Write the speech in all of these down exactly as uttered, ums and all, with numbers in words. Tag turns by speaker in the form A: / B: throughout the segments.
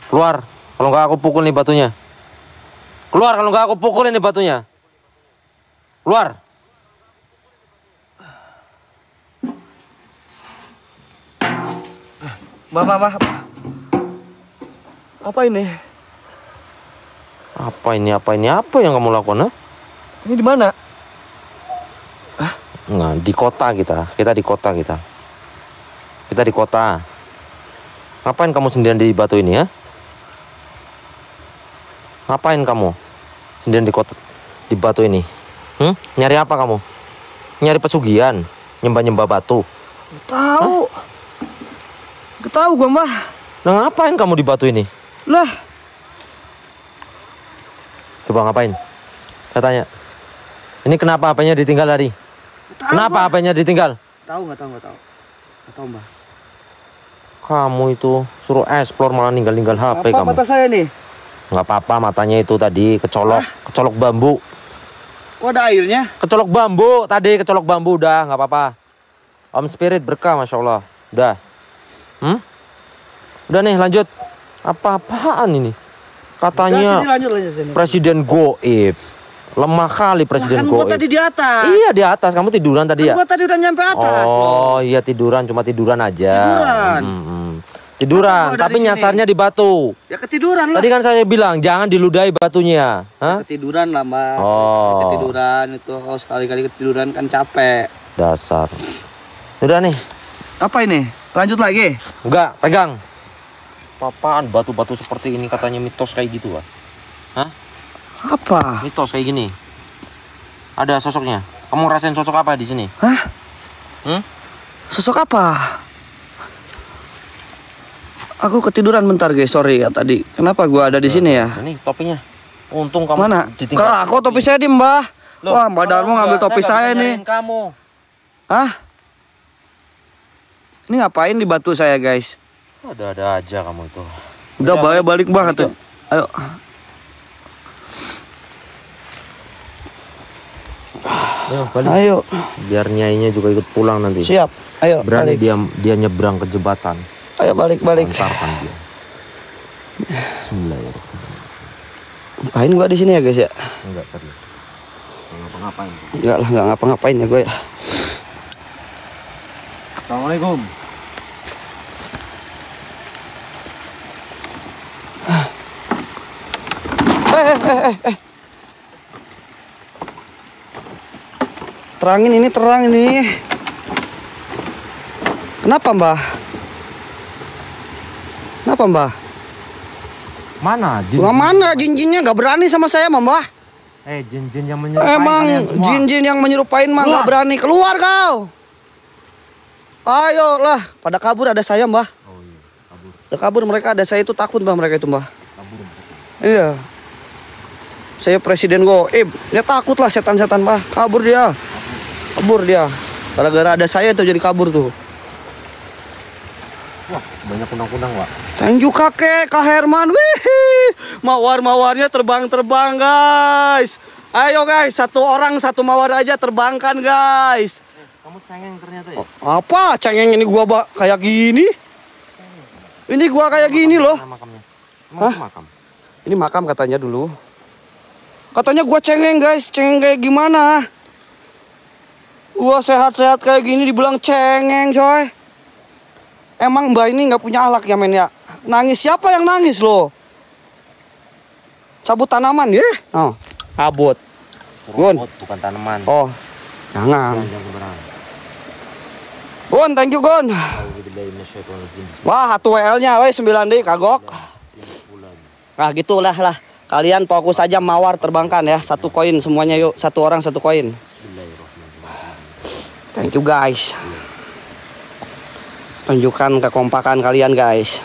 A: Keluar. Kalau nggak aku pukul nih batunya. Keluar kalau nggak aku pukulin nih batunya. Keluar.
B: Mbah, mbah, mbah. Apa ini?
A: Apa ini? Apa ini? Apa yang kamu lakukan? Ha?
B: Ini di mana?
A: Ah? Nah, di kota kita. Kita di kota kita. Kita di kota. Ngapain kamu sendirian di batu ini ya? Ngapain kamu sendirian di kota di batu ini? Hmm? Nyari apa kamu? Nyari pesugihan? Nyembah-nyembah batu?
B: Gak tahu. Hah? Gak tahu gua mah.
A: Nah, ngapain kamu di batu ini?
B: Lah.
A: Coba ngapain? Saya tanya. Ini kenapa H P-nya ditinggal tadi? Kenapa H P-nya ditinggal?
B: Tahu nggak tahu nggak tahu. Nggak tahu mbah.
A: Kamu itu suruh explore malah ninggal-ninggal H P
B: apa
A: kamu.
B: Mata saya nih?
A: Nggak apa-apa, matanya itu tadi kecolok, Hah? kecolok bambu.
B: Kok ada airnya?
A: Kecolok bambu tadi, kecolok bambu udah nggak apa-apa. Om Spirit berkah, masya Allah. Udah. Hmm? Udah nih lanjut. Apa-apaan ini? Katanya
B: sini, lanjut, lanjut, sini.
A: Presiden goib. Lemah kali Presiden
B: nah, kan
A: goib.
B: gua tadi di atas.
A: Iya di atas. Kamu tiduran tadi
B: kan
A: ya?
B: Gua tadi udah nyampe atas.
A: Oh
B: loh.
A: iya tiduran, cuma tiduran aja.
B: Tiduran.
A: Hmm, hmm. Tiduran, tapi nyasarnya di batu.
B: Ya ketiduran lah.
A: Tadi kan saya bilang jangan diludahi batunya. Hah?
B: Ketiduran lah mbak.
A: Oh.
B: Ketiduran itu. Oh sekali-kali ketiduran kan capek.
A: Dasar. Udah nih.
B: Apa ini? Lanjut lagi?
A: Enggak, pegang. Apaan batu-batu seperti ini katanya mitos kayak gitu lah. Hah?
B: Apa?
A: Mitos kayak gini. Ada sosoknya. Kamu rasain sosok apa di sini?
B: Hah?
A: Hmm?
B: Sosok apa? Aku ketiduran bentar guys, sorry ya tadi. Kenapa gua ada di sini ya?
A: Ini topinya. Untung kamu
B: mana?
A: ditinggal.
B: Kalau aku topi saya di mbah. Loh, wah mbak Darmo ngambil topi saya, saya nih.
A: Kamu.
B: Hah? Ini ngapain di batu saya guys?
A: Ada-ada aja kamu itu.
B: Udah bahaya balik mbah tuh. Ayo.
A: Ayo, balik.
B: Ayo.
A: Biar nyainya juga ikut pulang nanti.
B: Siap. Ayo.
A: Berani
B: balik.
A: dia dia nyebrang ke jembatan.
B: Ayo balik balik.
A: Antarkan dia. Bismillahirrahmanirrahim.
B: Ngapain gua di sini ya guys ya?
A: Enggak tadi. Enggak ngapa-ngapain.
B: Enggak lah, enggak ngapa-ngapain ya gue ya.
A: Assalamualaikum.
B: Eh, eh, eh, eh, eh. Terangin ini, terang ini. Kenapa mbah? Kenapa mbah?
A: Mana jin?
B: Wah, mana jin-jinnya nggak berani sama saya mbah?
A: Eh jin-jin yang menyerupai
B: Emang jin-jin yang menyerupain mah nggak berani keluar kau. Ayo lah, pada kabur ada saya mbah.
A: Oh iya, kabur.
B: Udah kabur mereka, ada saya itu takut mbah mereka itu mbah.
A: Kabur.
B: Iya. Saya presiden goib, dia takut lah setan-setan mbah. Kabur dia, kabur dia. Gara-gara ada saya tuh jadi kabur tuh.
A: Wah, banyak kunang-kunang, Wak.
B: Thank you kakek, Kak Herman. Wih, mawar-mawarnya terbang-terbang guys. Ayo guys, satu orang satu mawar aja terbangkan guys.
A: Eh, kamu cengeng ternyata ya?
B: Oh, apa? Cengeng ini gua bak kayak gini? Ini gua kayak gini loh.
A: Makamnya.
B: Hah?
A: Makam.
B: Ini makam katanya dulu. Katanya gua cengeng guys, cengeng kayak gimana? Gua sehat-sehat kayak gini dibilang cengeng coy. Emang mbak ini nggak punya alak ya men ya? Nangis siapa yang nangis loh? Cabut tanaman ya? Oh, abot. Gun.
A: Bukan tanaman.
B: Oh, jangan.
A: Jangan
B: Gun, thank you Gun. Wah, satu W L-nya, weh sembilan D kagok. Nah, gitulah lah. Kalian fokus aja mawar terbangkan ya, satu koin semuanya yuk, satu orang satu koin. Thank you guys. Tunjukkan kekompakan kalian guys.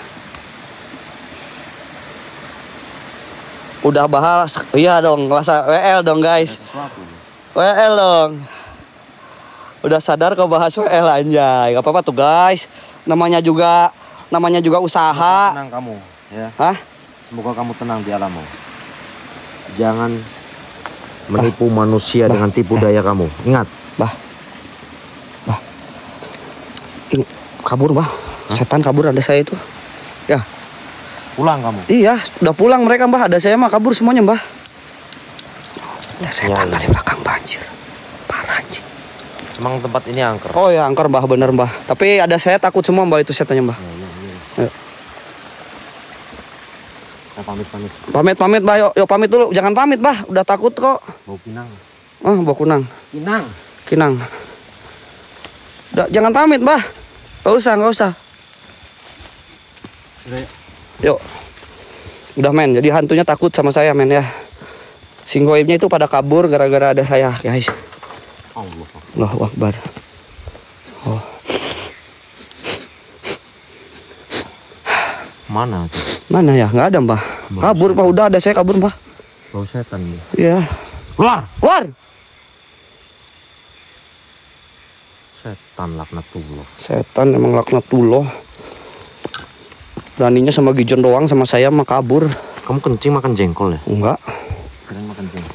B: Udah bahas, iya dong, bahasa W L dong guys. W L dong. Udah sadar kau bahas W L anjay. Gak apa-apa tuh guys. Namanya juga, namanya juga usaha.
A: Tenang kamu, ya.
B: Hah?
A: Semoga kamu tenang di alammu. Jangan menipu bah. manusia bah. dengan tipu daya eh. kamu. Ingat,
B: bah. Bah. Ini kabur bah. Hah? Setan kabur ada saya itu. Ya.
A: Pulang kamu?
B: Iya, udah pulang mereka mbah. Ada saya mah kabur semuanya mbah. Ya setan
A: Ya,
B: tadi belakang banjir. Parah anjing.
A: Emang tempat ini angker?
B: Oh ya angker mbah, bener mbah. Tapi ada saya takut semua mbah itu setannya mbah.
A: Ya, ya, ya.
B: Ayo.
A: Nah, pamit pamit.
B: Pamit pamit mbah, yuk, yuk pamit dulu. Jangan pamit mbah, udah takut kok.
A: Bau pinang.
B: Oh, bau kunang.
A: Pinang.
B: Kinang. Udah, jangan pamit mbah. Gak usah, gak usah.
A: Udah,
B: Yuk. Udah men, jadi hantunya takut sama saya men ya. Singgoibnya itu pada kabur gara-gara ada saya guys.
A: Allah.
B: Allahu Akbar. Oh.
A: Mana tuh?
B: Mana ya? Nggak ada mbah. Kabur mbah, udah ada saya kabur mbah.
A: Bau setan nih.
B: Iya.
A: Keluar.
B: Keluar.
A: Setan laknatullah.
B: Setan emang laknatullah. Beraninya sama Gijon doang, sama saya mah kabur.
A: Kamu kencing makan jengkol ya?
B: Enggak.
A: Kalian makan jengkol.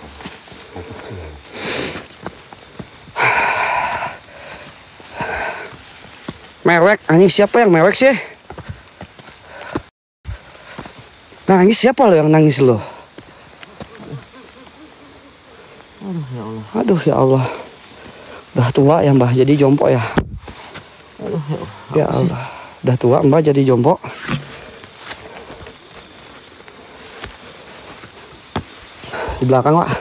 B: Mewek, anjing siapa yang mewek sih? Nangis siapa lo yang nangis lo?
A: Aduh ya Allah.
B: Aduh ya Allah. Udah tua ya mbah jadi jompo ya.
A: Aduh ya Allah.
B: Ya Allah. Udah tua mbah jadi jompo. Di belakang Wak.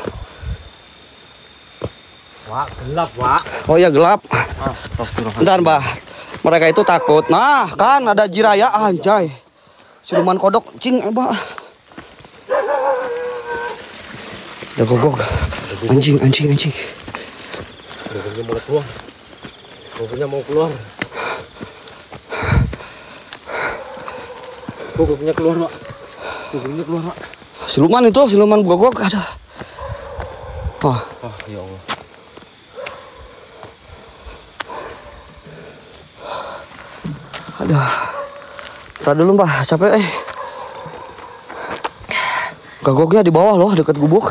A: Wak, gelap Wak.
B: Oh ya gelap.
A: Astagfirullah.
B: Bentar mbah. Mereka itu takut. Nah kan ada jiraya anjay. Siluman kodok cing mbah. Udah gogok. Anjing anjing anjing.
A: Gogoknya mau keluar. Gogoknya mau keluar. Gogoknya keluar Wak. Gogoknya keluar Wak.
B: Siluman itu, siluman gogok ada. Wah.
A: Oh ya Allah.
B: Aduh. Ntar dulu mbah, capek eh. Gogoknya di bawah loh, dekat gubuk.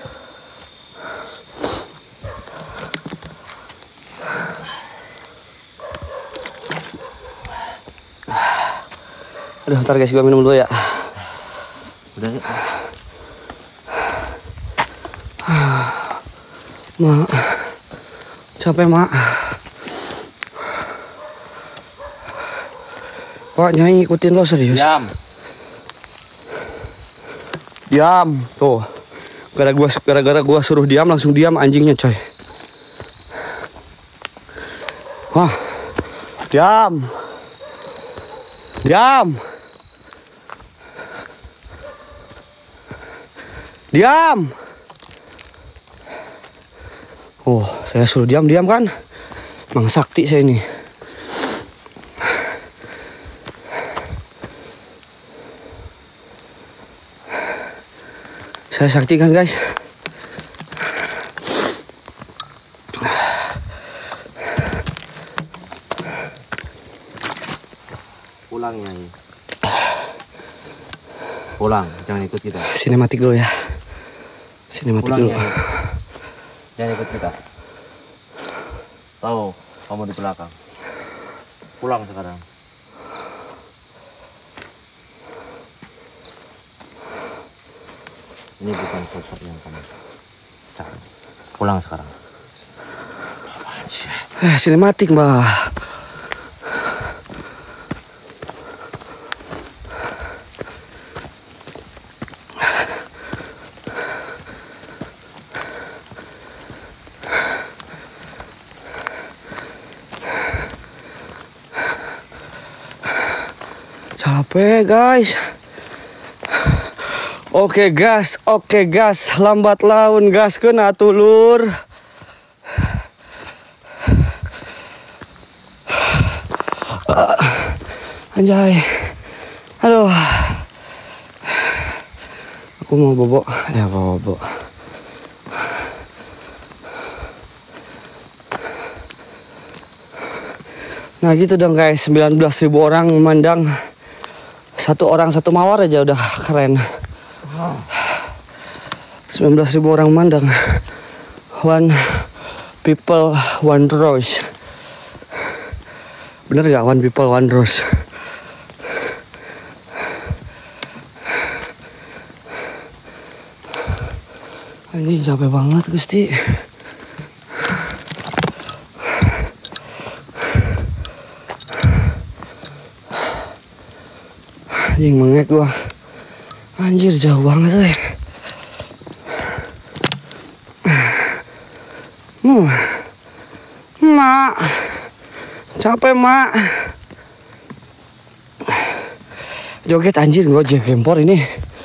B: Aduh, ntar guys, gue minum dulu ya.
A: Udah ya.
B: Mak, capek mak. Pak Nyai ikutin lo serius.
A: Diam.
B: Diam. Tuh. Gara-gara gua gara-gara gua suruh diam langsung diam anjingnya coy. Wah. Diam. Diam. Diam. Oh, saya suruh diam-diam kan. Mang sakti saya ini. Saya sakti kan guys.
A: Pulang Nyai. Pulang, jangan ikut kita.
B: Sinematik dulu ya. Sinematik
A: Pulang
B: dulu.
A: Nyai. Jangan ikut kita. Tahu kamu di belakang. Pulang sekarang. Ini bukan sosok yang kamu cari. Pulang sekarang.
B: Eh, sinematik mbah. Capek guys. Oke gas, oke gas, lambat laun gas kena tulur. Anjay. Aduh. Aku mau bobo, ya bobo. Nah gitu dong guys, sembilan belas ribu orang memandang. Satu orang satu mawar aja udah keren. sembilan belas ribu orang memandang. One people, one rose. Bener gak one people, one rose? Anjing capek banget Gusti. Anjing mengek gua. Anjir jauh banget coy. Hmm. Mak. Capek mak. Joget anjir gua jempor ini.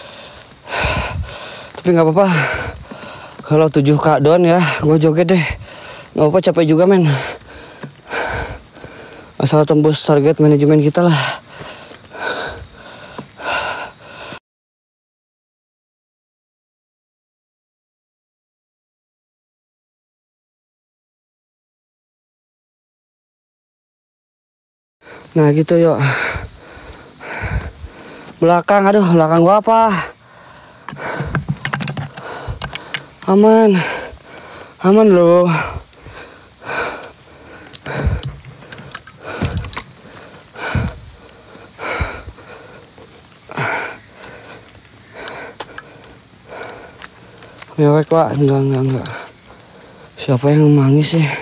B: Tapi nggak apa-apa. Kalau tujuh K down ya, gue joget deh. Nggak apa-apa, capek juga men. Asal tembus target manajemen kita lah. Nah gitu yuk. Belakang, aduh belakang gua apa? Aman, aman loh. Mewek pak, enggak enggak enggak. Siapa yang nangis sih?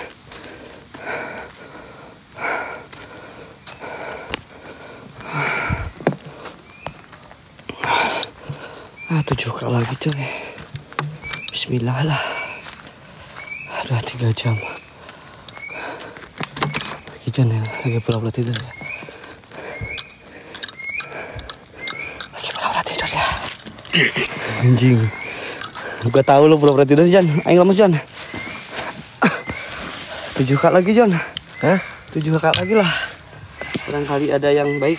B: Ah tujuh kali lagi coy. Bismillah lah. Udah tiga jam. Lagi jan ya, lagi pura-pura tidur ya. Lagi pura-pura tidur ya. Anjing. Gua tahu lu pura-pura tidur Jan. Ayo lemes Jan. Tujuh kali lagi Jan. Hah? Tujuh kali lagi lah. Barangkali ada yang baik.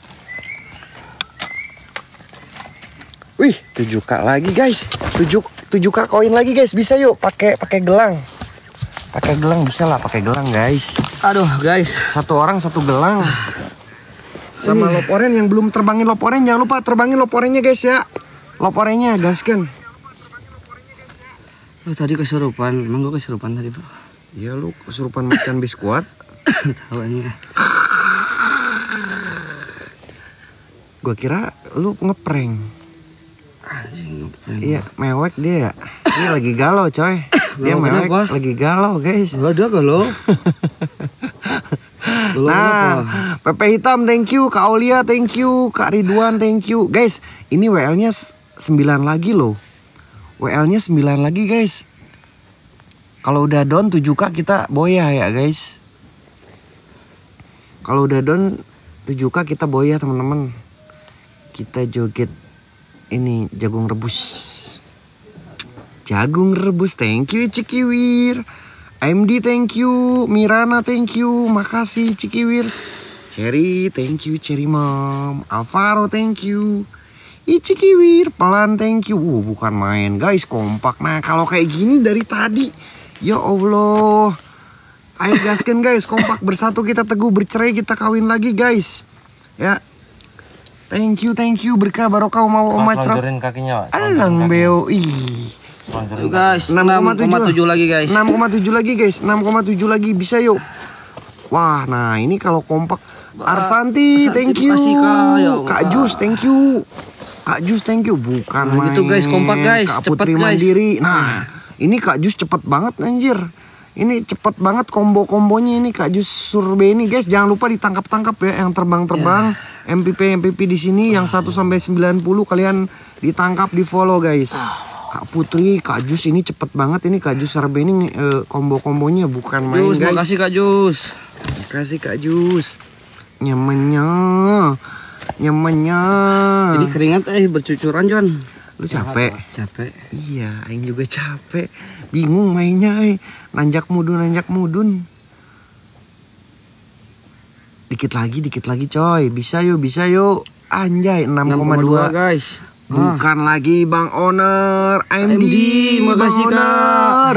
B: Wih, tujuh K lagi guys. tujuh tujuh K koin lagi guys. Bisa yuk pakai pakai gelang. Pakai gelang bisa lah, pakai gelang guys. Aduh, guys, satu orang satu gelang. Sama lop oren yang belum terbangin lop oren, jangan lupa terbangin lop orennya guys ya. Lop orennya gaskan. Lu tadi kesurupan. Emang gua kesurupan tadi, Bro? Iya, lu kesurupan makan biskuit. Tawanya. Gua kira lu ngeprank. Anjing ngeprank. Iya, mewek dia ya. Dia lagi galau, coy. Dia mewek lagi galau, guys. Enggak ada galau. Nah, Pepe Hitam thank you, Kak Aulia thank you, Kak Ridwan thank you. Guys, ini W L-nya sembilan lagi loh. W L-nya sembilan lagi, guys. Kalau udah down tujuh K kita boya ya, guys. Kalau udah down tujuh K kita boya, teman-teman. Kita joget ini jagung rebus. Jagung rebus, thank you Cikiwir. M D thank you, Mirana thank you, makasih Cikiwir. Cherry thank you, Cherry Mom. Alvaro thank you. Cikiwir pelan thank you. Uh, bukan main guys, kompak. Nah kalau kayak gini dari tadi, ya Allah. Ayo gaskan guys, kompak bersatu kita teguh, bercerai kita kawin lagi guys. Ya. Thank you, thank you, berkah barokah mau umat.
A: Lonjorin kakinya, Pak.
B: Alang beo. Ih.
A: Lonjorin
B: guys, enam koma tujuh lagi guys. enam koma tujuh lagi guys, enam koma tujuh lagi bisa yuk. Wah, nah ini kalau kompak. Arsanti, thank you. Kak Jus, thank you. Kak Jus, thank you. Bukan nah, main. Gitu guys, kompak guys, Kak cepet Putri guys. Mandiri. Nah, ini Kak Jus cepet banget anjir. Ini cepet banget kombo-kombonya ini Kak Jus Surbeni guys. Jangan lupa ditangkap-tangkap ya yang terbang-terbang. Yeah. M P P M P P di sini yang satu sampai sembilan puluh kalian ditangkap, di-follow guys. Kak Putri, Kak Jus ini cepet banget ini Kak Jus Surbeni eh, kombo-kombonya bukan main Jus, guys. Makasih Kak Jus. Makasih Kak Jus. Nyamannya. Nyamannya. Jadi keringat eh bercucuran John. Lu capek? Capek. Iya, aing juga capek. Bingung mainnya eh. Nanjak mudun, nanjak mudun. Dikit lagi, dikit lagi coy. Bisa yuk, bisa yuk. Anjay, enam koma dua guys. Bukan ah. lagi Bang Owner, M D, makasih Kak.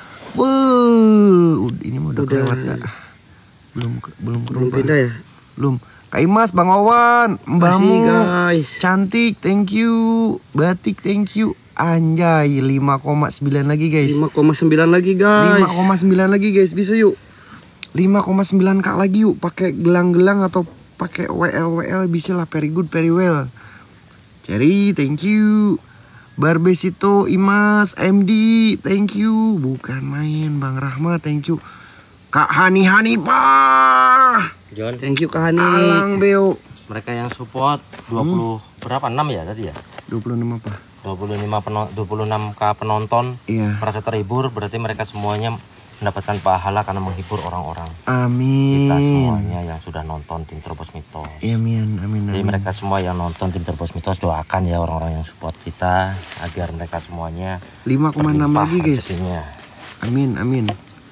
B: Wuh, ini mau udah kelewat ya. Belum belum belum pindah ya? Belum. Kak Imas, Bang Owan, Mbakmu, guys. Cantik, thank you. Batik, thank you. Anjay, lima koma sembilan lagi guys. lima koma sembilan lagi guys. lima koma sembilan lagi guys, bisa yuk. lima koma sembilan K lagi yuk, pakai gelang-gelang atau pakai W L W L bisa lah, very good, very well. Cherry, thank you.
C: Barbesito Imas M D, thank you. Bukan main Bang Rahmat, thank you. Kak Hani Hanifah,
A: John,
B: Thank you Kak Hani.
C: Alang Beo.
A: mereka yang support dua puluh berapa? enam ya tadi ya?
C: dua puluh enam apa?
A: dua puluh lima penon, dua puluh enam k penonton
C: Iya.
A: merasa terhibur, berarti mereka semuanya mendapatkan pahala karena menghibur orang-orang.
C: Amin.
A: Kita semuanya yang sudah nonton tim Terobos Mitos.
C: Iya, amin, amin,
A: Jadi
C: amin.
A: mereka semua yang nonton tim Terobos Mitos, doakan ya orang-orang yang support kita agar mereka semuanya
C: lima koma enam
A: berlimpah
C: lagi guys.
A: rezekinya.
C: Amin, amin.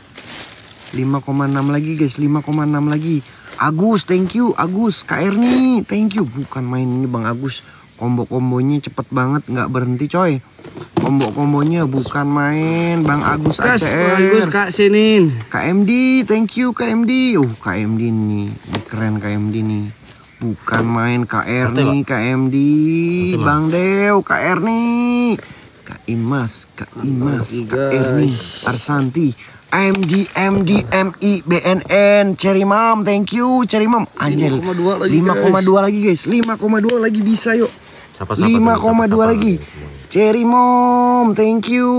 C: lima koma enam lagi guys, lima koma enam lagi. Agus, thank you. Agus, Kak Erni, thank you. Bukan main ini Bang Agus. Kombo-kombonya cepet banget, nggak berhenti coy. Kombo-kombonya bukan main Bang Agus A
B: Kas,
C: C
B: bagus
C: R.
B: Kak Sinin.
C: K M D, thank you K M D. Uh, K M D nih, ini keren K M D nih. Bukan main K R
A: Betul,
C: nih, K M D,
A: Betul,
C: Bang Dew, K R nih, Kak Imas, Kak Imas,
B: lagi,
C: Kak Erni, Arsanti, M D, M D, M I, B N N, Cherry Mom, thank you Cherry Mom. Anjel,
B: lima koma dua lagi,
C: lima koma dua lagi guys, lima koma dua lagi bisa yuk.
A: Siapa-siapa
C: lima koma dua
A: siapa-siapa
C: lagi.
A: semuanya.
C: Cherry Mom, thank you.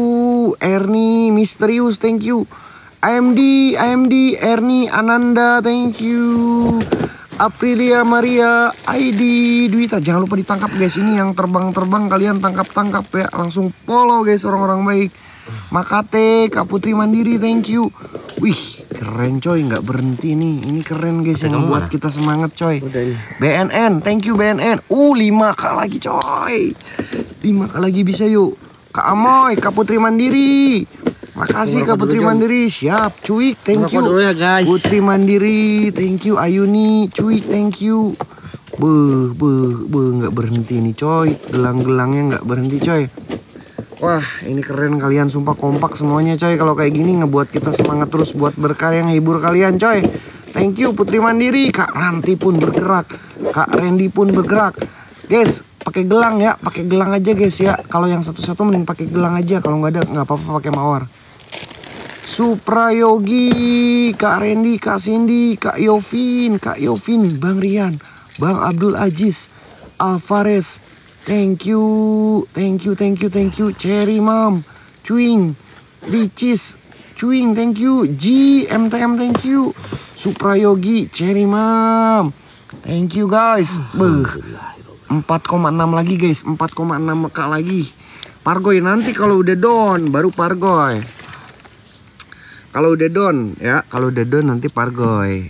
C: Erni, Misterius, thank you. A M D, A M D, Erni, Ananda, thank you. Aprilia Maria, I D, Dwita. Jangan lupa ditangkap guys. Ini yang terbang-terbang kalian tangkap-tangkap ya. Langsung follow guys orang-orang baik. Makate, Kak Putri Mandiri, thank you. Wih, keren coy, nggak berhenti nih. Ini keren guys yang
A: kamu
C: membuat
A: mana?
C: kita semangat coy.
B: Udah ini.
C: B N N, thank you B N N. Uh, lima k lagi coy. lima k lagi bisa yuk. Kak Amoy, Kak Putri Mandiri. Makasih Kak Putri Mandiri. Siap, cuik, thank you.
B: Ngerokok dulu ya, guys.
C: Putri Mandiri, thank you. Ayuni, cuik, thank you. Beuh, beuh, beuh, nggak berhenti nih coy. Gelang-gelangnya nggak berhenti coy. Wah, ini keren kalian, sumpah kompak semuanya coy. Kalau kayak gini ngebuat kita semangat terus buat berkarya ngehibur kalian coy. Thank you Putri Mandiri, Kak Ranti pun bergerak, Kak Randy pun bergerak. Guys, pakai gelang ya, pakai gelang aja guys ya. Kalau yang satu-satu mending pakai gelang aja, kalau nggak ada nggak apa-apa pakai mawar. Suprayogi, Kak Randy, Kak Cindy, Kak Yovin, Kak Yovin, Bang Rian, Bang Abdul Aziz, Alvarez. Thank you, thank you, thank you, thank you. Cherry Mom, Cuing, Ricis, Cuing, thank you. G, M T M, thank you. Suprayogi, Cherry Mom, thank you guys. Beuh, empat koma enam lagi guys, empat koma enam k lagi. Pargoy nanti kalau udah down, baru Pargoy. Kalau udah down ya, kalau udah down nanti Pargoy.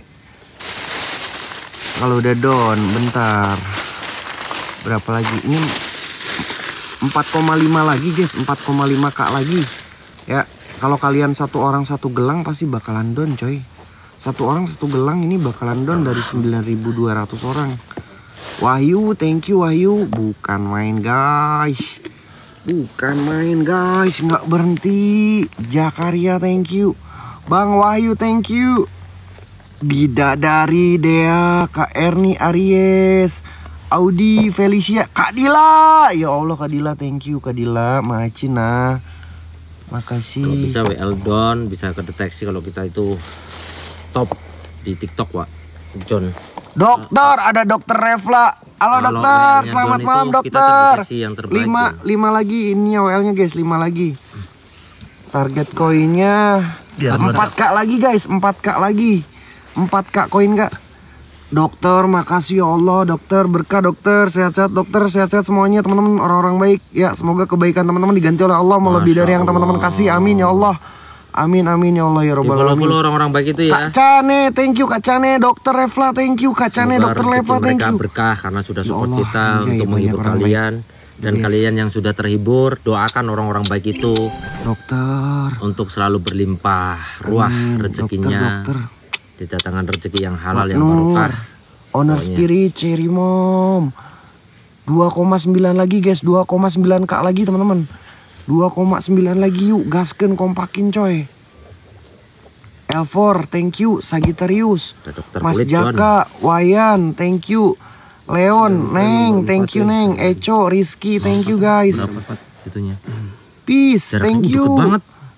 C: Kalau udah down, bentar. Berapa lagi? Ini empat koma lima lagi guys, empat koma lima k lagi. Ya, kalau kalian satu orang satu gelang pasti bakalan down coy. Satu orang satu gelang ini bakalan down dari sembilan ribu dua ratus orang. Wahyu, thank you Wahyu. Bukan main guys. Bukan main guys, nggak berhenti. Jakaria, thank you. Bang Wahyu, thank you. Bidadari Dea, Kak Erni Aries, Audi Felicia, Kak Dila. Ya Allah Kak Dila, thank you Kak Dila, Macina. Makasih.
A: Kalau bisa W L down, bisa kedeteksi kalau kita itu top di TikTok, Pak. John.
C: Dokter, ada Dokter Refla. Halo
A: Kalau
C: dokter,
A: W L-nya
C: selamat
A: John
C: malam
A: itu kita
C: dokter.
A: terdeteksi yang terbaik,
C: Lima,
A: John.
C: lima lagi ini W L-nya guys, lima lagi. Target koinnya empat k lagi guys, empat k lagi. empat k koin Kak. Dokter, makasih ya Allah, dokter, berkah dokter, sehat-sehat dokter, sehat-sehat semuanya teman-teman, orang-orang baik. Ya, semoga kebaikan teman-teman diganti oleh Allah melebihi dari yang teman-teman kasih. Amin ya Allah. Amin amin ya Allah ya robbal alamin.
A: Follow orang-orang baik itu
C: Kak
A: ya.
C: Cane, thank you Kak Cane, Dokter Refla, thank you Kak Cane,
A: Semoga
C: Dokter
A: rezeki
C: Refla, thank
A: mereka
C: you.
A: berkah karena sudah
C: Ya
A: support
C: Allah,
A: kita
C: anjay,
A: untuk
C: banyak
A: menghibur
C: orang
A: kalian. Dan
C: Yes.
A: kalian yang sudah terhibur, doakan orang-orang baik itu
C: Dokter,
A: untuk selalu berlimpah ruah
C: Amin.
A: rezekinya.
C: Dokter,
A: Didatangkan rezeki yang halal yang
C: Nur,
A: barokah.
C: Honor
A: Pokoknya.
C: Spirit, Cherry Mom. dua koma sembilan lagi guys, dua koma sembilan k lagi teman-teman. dua koma sembilan lagi yuk, gasken kompakin coy. Elfor, thank you. Sagittarius,
A: Ada dokter
C: Mas
A: kulit, John.
C: Jaka, Wayan, thank you. Leon, Neng, thank you Neng. Eco, Rizky, thank you guys.
A: Berapa Pak itunya?
C: Peace,
A: Jaraknya
C: thank you.
A: deket banget.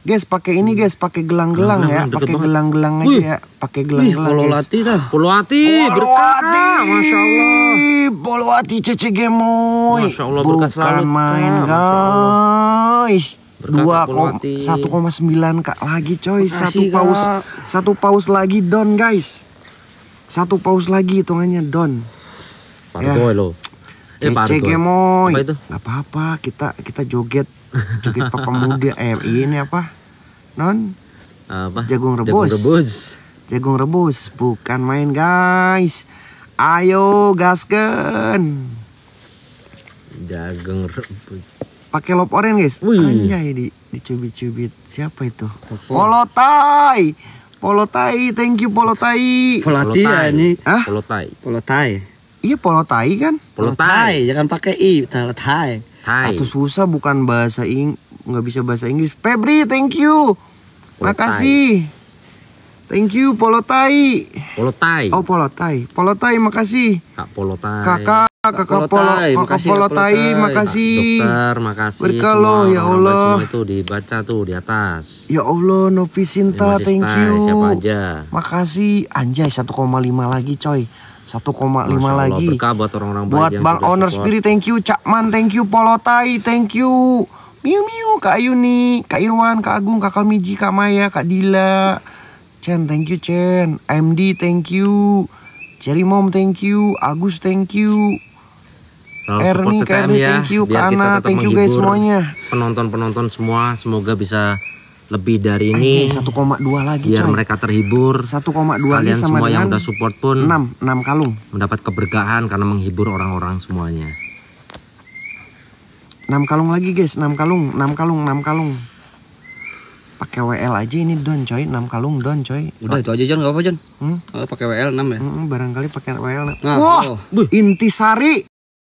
C: guys, pakai ini guys, pakai gelang-gelang ya,
A: Gelang-gelang, deket
C: pakai
A: banget.
C: gelang-gelang
A: Wih.
C: aja ya, pakai gelang-gelang
B: Polo
C: guys.
B: lati dah.
A: Polowati, berkah, masya Allah.
C: Polowati Cece Gemoy.
A: Masya Allah, berkah
C: Bukan
A: selalu,
C: main
A: Kak. Masya
C: guys.
A: Berkah
C: Dua
A: Kak Polowati.
C: satu koma sembilan kak lagi coy, satu
B: Makasih,
C: paus,
B: Kak.
C: satu paus lagi don guys, satu paus lagi hitungannya don.
A: Pargoy lo. Eh,
C: Cece
A: pargoy.
C: Gemoy.
A: Apa itu?
C: Gak apa-apa, kita kita joget, joget papa muda. Eh ini apa? Non
A: Apa?
C: Jagung
A: Jagung
C: rebus.
A: rebus.
C: jagung rebus, bukan main guys. Ayo gasken.
A: Jagung rebus.
C: Pakai lop oren guys.
A: Wih.
C: Anjay di dicubit-cubit. Siapa itu? Polotai. Polotai, thank you Polotai.
B: Polati ya ini.
C: Hah?
A: Polotai.
B: Polotai.
C: Iya Polotai kan?
A: Polotai.
B: Jangan pakai i, Polotai.
A: Hai.
C: Atau susah bukan bahasa Ing, nggak bisa bahasa Inggris. Febri, thank you. Makasih. Thank you Polotai.
A: Polotai.
C: Oh Polotai. Polotai makasih.
A: Kak Polotai.
C: Kakak, kakak Polo,
B: Polotai,
C: kakak
B: makasih,
C: Polotai,
B: Polotai.
C: makasih.
A: Dokter, makasih.
C: Berkah
A: semua
C: lo, ya
A: orang-orang
C: Allah.
A: semua itu dibaca tuh di atas.
C: Ya Allah, Novi Sinta,
A: Terima kasih,
C: thank
A: Stai.
C: you.
A: Siapa aja.
C: Makasih, anjay satu koma lima lagi coy. satu koma lima
A: Masya Allah,
C: lagi.
A: berkah buat orang-orang baik
C: Buat
A: yang
C: Bang
A: sudah
C: Owner
A: support.
C: Spirit, thank you. Cakman, thank you. Polotai, thank you. Miu Miu, Kak Yuni, Kak Irwan, Kak Agung, Kak Kalmiji, Kak Maya, Kak Dila. Chen, thank you Chen. M D, thank you. Cherry Mom, thank you. Agus, thank you.
A: Selalu
C: Ernie,
A: support T T M
C: Kerni,
A: ya,
C: thank you.
A: biar
C: Kak
A: kita
C: Ana,
A: tetap
C: thank you guys
A: menghibur
C: semuanya.
A: Penonton-penonton semua, semoga bisa lebih dari
C: Anjay,
A: ini.
C: satu koma dua lagi
A: Biar
C: coy.
A: mereka terhibur.
C: satu koma dua lagi
A: Kalian
C: sama
A: semua yang
C: dengan
A: udah support pun
C: enam, enam kalung.
A: mendapat keberkahan karena menghibur orang-orang semuanya.
C: enam kalung lagi guys, enam kalung, enam kalung, enam kalung. Pakai W L aja ini don coy, enam kalung don coy.
B: Udah itu aja Jon, enggak apa Jon?
C: Hmm?
B: Oh, pakai W L enam ya.
C: Mm, barangkali pakai W L.
B: Nah,
C: Wah,
B: oh.
C: Intisari.